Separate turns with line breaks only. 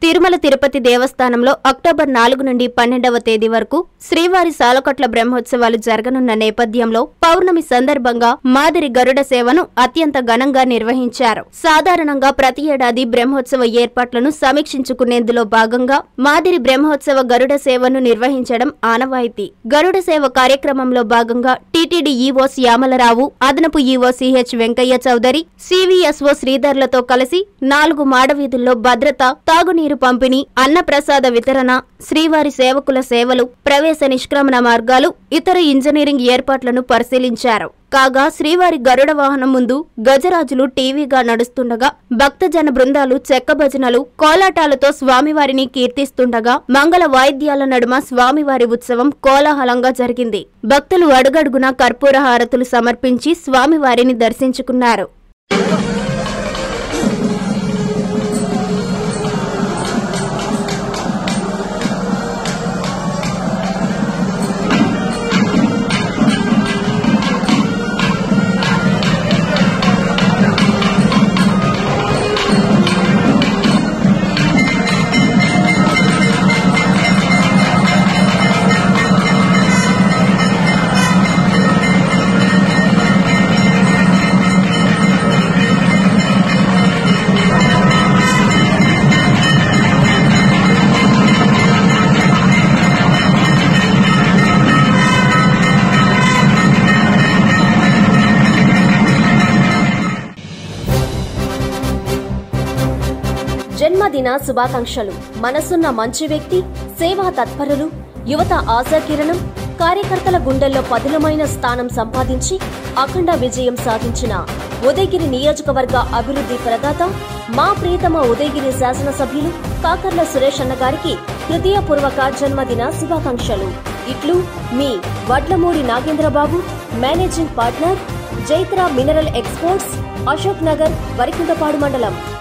తిరుమల తిరుపతి దేవస్థానంలో అక్టోబర్ 4 నుండి 12వ తేదీ వరకు శ్రీవారి సాలకట్ల బ్రహ్మోత్సవాలు జరగనున్న నేపథ్యంలో పౌర్ణమి సందర్భంగా మాదిరి గరుడ సేవను అత్యంత ఘనంగా నిర్వహించారు. సాధారణంగా ప్రతి ఏడాది బ్రహ్మోత్సవ ఏర్పాట్లను సమీక్షించుకునేందులో భాగంగా మాదిరి బ్రహ్మోత్సవ గరుడ సేవను నిర్వహించడం ఆనవాయితీ. గరుడ సేవ కార్యక్రమంలో భాగంగా టీటీడీ ఈవో శ్యామలరావు, అదనపు EO CH Venkaiah Chowdary, CVSO శ్రీధర్లతో కలిసి 4 మాడవీధుల్లో భద్రత, తాగునీరు పంపిణీ, అన్నప్రసాద వితరణ, శ్రీవారి సేవకుల సేవలు, ప్రవేశ నిష్క్రమణ మార్గాలు, ఇతర ఇంజనీరింగ్ ఏర్పాట్లను పరిశీలించారు. కాగా శ్రీవారి గరుడ వాహనం ముందు గజరాజులు టీవీగా నడుస్తుండగా భక్తజన బృందాలు చెక్క భజనలు, కోలాటాలతో స్వామివారిని కీర్తిస్తుండగా మంగళ వాయిద్యాల నడుమ స్వామివారి ఉత్సవం కోలాహలంగా జరిగింది. భక్తులు అడుగడుగునా కర్పూర హారతులు సమర్పించి స్వామివారిని దర్శించుకున్నారు.
జన్మదిన శుభాకాంక్షలు. మనసున్న మంచి వ్యక్తి, సేవా తత్పరులు, యువత ఆశాకిరణం, కార్యకర్తల గుండెల్లో పదిలమైన స్థానం సంపాదించి అఖండ విజయం సాధించిన ఉదయగిరి నియోజకవర్గ అభివృద్ధి ప్రదాత, మా ప్రియతమ ఉదయగిరి శాసనసభ్యులు కాకర్ల సురేష్ అన్న గారికి హృదయపూర్వక జన్మదిన శుభాకాంక్షలు. ఇట్లు మీ Vadlamudi Nagendrababu, managing partner, Jaitra mineral exports, Ashok Nagar, Varikuntapadu మండలం.